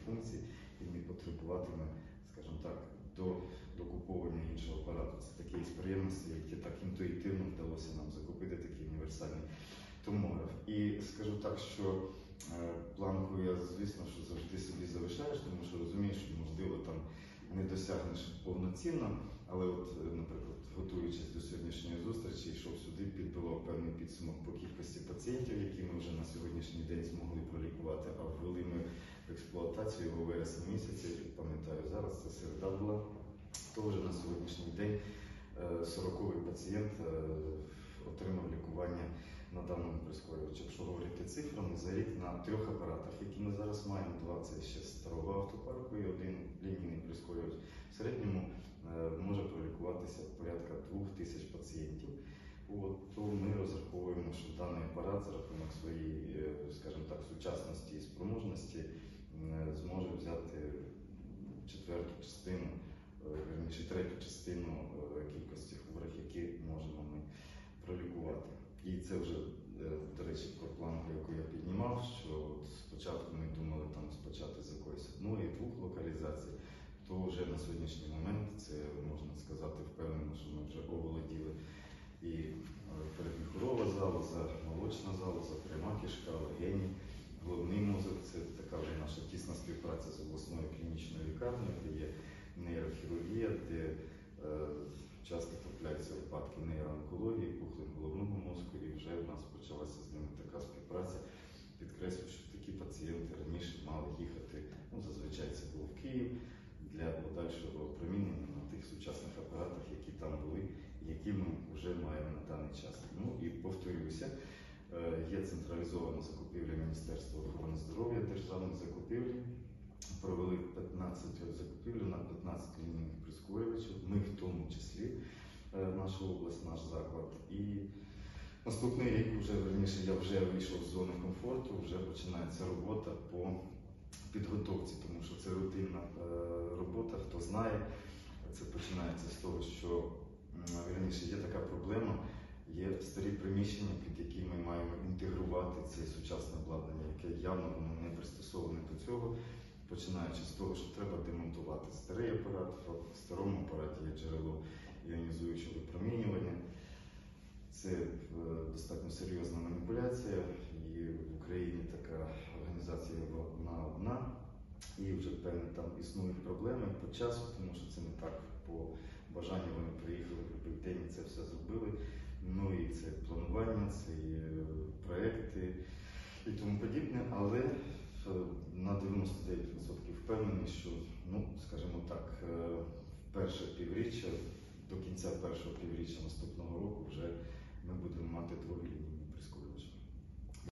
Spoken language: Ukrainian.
функцій і не потребуватиме, скажімо так, до докуповування іншого апарату. Це такі з приємності, які так інтуїтивно вдалося нам закупити такий універсальний томограф. І скажу так, що планку я, звісно, що завжди собі залишаєш, тому що розумієш, що, можливо, там не досягнеш повноцінно, але от, наприклад, готуючись до сьогоднішньої зустрічі, йшов сюди, підбивав певний підсумок по кількості пацієнтів, які ми вже на сьогоднішній день змогли пролікувати, а ввели ми в експлуатацію у вересні місяці, пам'ятаю, зараз це середа була, то вже на сьогоднішній день 40-й пацієнт отримав лікування на даному прискорювачі. Якщо говорити цифрами, за рік на 3 апаратах, які ми зараз маємо, 2 це ще старого автопарку і 1 лінійний прискорювач, в середньому може пролікуватися порядка 2000 пацієнтів. То ми розраховуємо, що даний апарат за рахунок своєї, скажімо так, сучасності і спроможності зможе взяти третю частину кількості хворих, які можемо ми пролікувати. І це вже, до речі, про планку, яку я піднімав, що спочатку ми думали там спочатку з якоїсь 1 і 2 локалізацій, то вже на сьогоднішній момент, це можна сказати впевнено, що ми вже оволоділи і передміхурова залоза, молочна залоза, пряма кишка, легені, головний мозок. Це така вже наша тісна співпраця з обласною клінічною лікарнею, де є нейрохірургія, де часто трапляються випадки нейроонкології, пухлин головного мозку, і вже в нас почалася з ними така співпраця. Підкреслюю, що такі пацієнти раніше мали їхати, зазвичай це було в Київ, для подальшого опромінення на тих сучасних апаратах, які там були, які ми вже маємо на даний час. Ну і повторюся, є централізована закупівля Міністерства охорони здоров'я, державних закупівлі. Провели 15 закупівлю на 15 лінійних прискорювачів, ми в тому числі, наша область, наш заклад. І наступний рік, я вже вийшов з зони комфорту, вже починається робота по підготовці, тому що це рутинна робота, хто знає, це починається з того, що є така проблема, є старі приміщення, під які ми маємо інтегрувати це сучасне обладнання, яке явно воно не пристосоване до цього. Починаючи з того, що треба демонтувати старий апарат, в старому апараті є джерело іонізуючого випромінювання. Це достатньо серйозна маніпуляція, і в Україні така організація вона одна, і вже певні там існують проблеми по часу, тому що це не так по бажанню вони приїхали в день і це все зробили. Ну і це планування, це і проекти і тому подібне, але на 99% впевнений, що, скажімо так, перше півріччя, до кінця першого півріччя наступного року вже